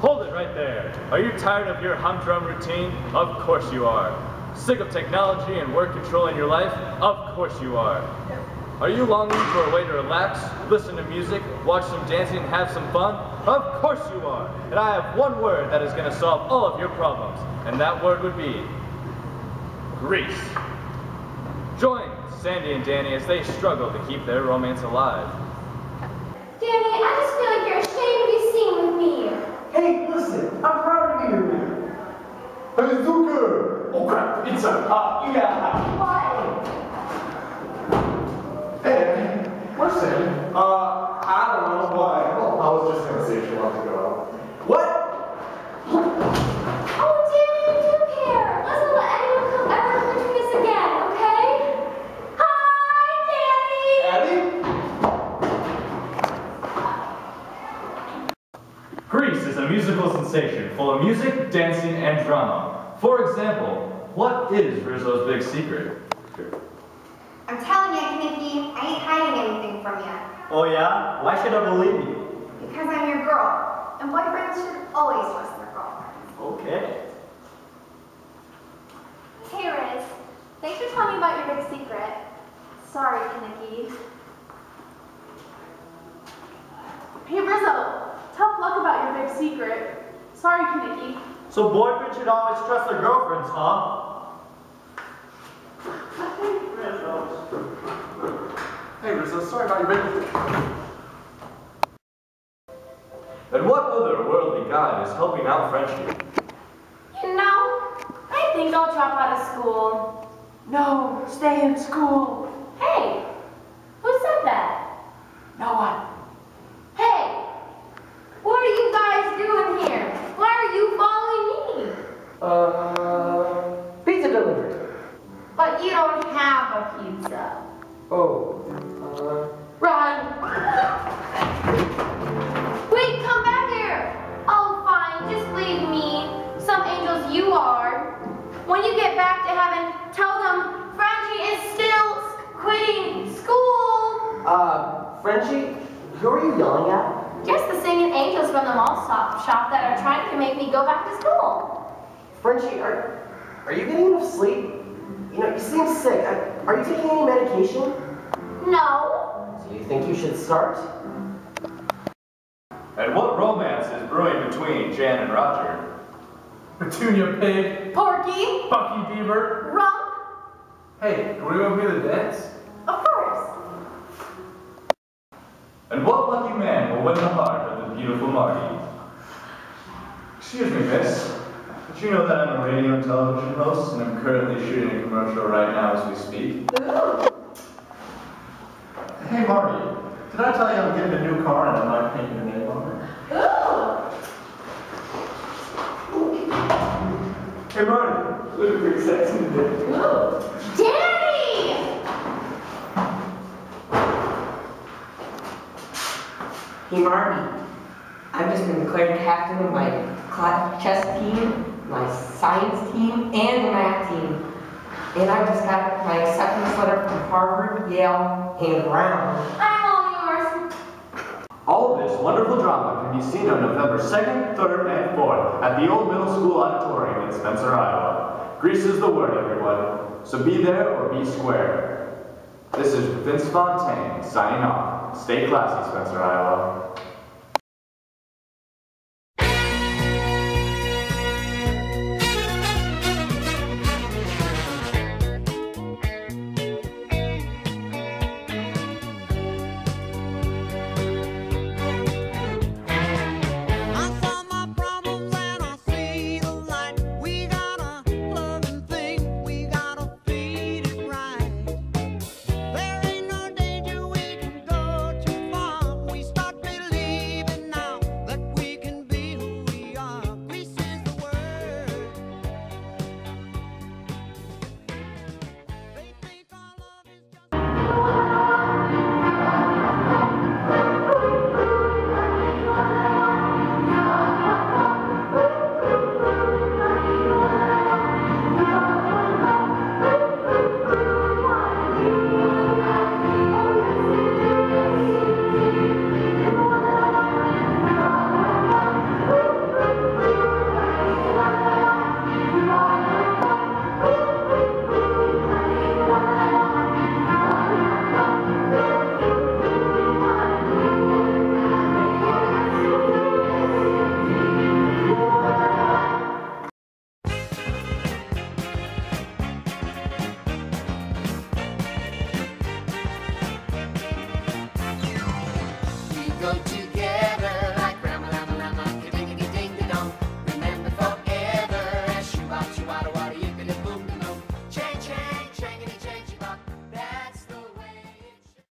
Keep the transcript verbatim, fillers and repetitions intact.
Hold it right there. Are you tired of your humdrum routine? Of course you are. Sick of technology and work controlling your life? Of course you are. Are you longing for a way to relax, listen to music, watch some dancing, and have some fun? Of course you are. And I have one word that is going to solve all of your problems, and that word would be Grease. Join Sandy and Danny as they struggle to keep their romance alive. Danny, I just feel like you're ashamed to be seen with me. Hey, listen, I'm proud of you. Hey, Zucker! Oh crap, it's a hot, yeah. What? Hey, where's Sam? Uh, I don't know why. Well, I was just gonna say she wants to go out. What? Oh, Danny, you do care. Let's not let anyone come ever come between us again, okay? Hi, Danny! Grease is a musical sensation full of music, dancing, and drama. For example, what is Rizzo's big secret? I'm telling you, Nikki, I ain't hiding anything from you. Oh yeah? Why should I believe you? Because I'm your girl, and boyfriends should always trust their girlfriends. Okay. Hey, Riz. Thanks for telling me about your big secret. Sorry, Nikki. Hey, Rizzo. Tough luck about your big secret. Sorry, Kaneki. So boyfriends should always trust their girlfriends, huh? Hey, Rizzo, sorry about your baby. And what other worldly god is helping out Frenchie? You know, I think I'll drop out of school. No, stay in school. Hey, who said that? No one. Hey, what are you guys doing here? Why are you following me? Uh, pizza delivery. But you don't have a pizza. Oh, uh, Run! Wait, come back here! Oh, fine, just leave me. Some angels you are. When you get back to heaven, tell them Frenchie is still quitting school. uh, Frenchie, who are you yelling at? Just the singing angels from the mall shop, shop that are trying to make me go back to school. Frenchie, are, are you getting enough sleep? You know, you seem sick. Are, are you taking any medication? No. Do you think you should start? And what romance is brewing between Jan and Roger? Petunia Pig, Porky? Bucky Beaver. Rump? Hey, can we go see the dance? Of course. And what lucky man will win the heart of the beautiful Marty? Excuse me, miss. Did you know that I'm a radio and television host, and I'm currently shooting a commercial right now as we speak? Ooh. Hey Marty, did I tell you I'm getting a new car and I might paint your name on it? Ooh. Hey, Marty, look pretty sexy today. Ooh. Danny! Hey Marty, I've just been declared captain of my class chess team, my science team, and the math team. And I just got my acceptance letter from Harvard, Yale, and Brown. I'm all yours. All of this wonderful drama can be seen on November second, third, and fourth at the Old Middle School Auditorium in Spencer, Iowa. Grease is the word, everyone. So be there or be square. This is Vince Fontaine signing off. Stay classy, Spencer, Iowa.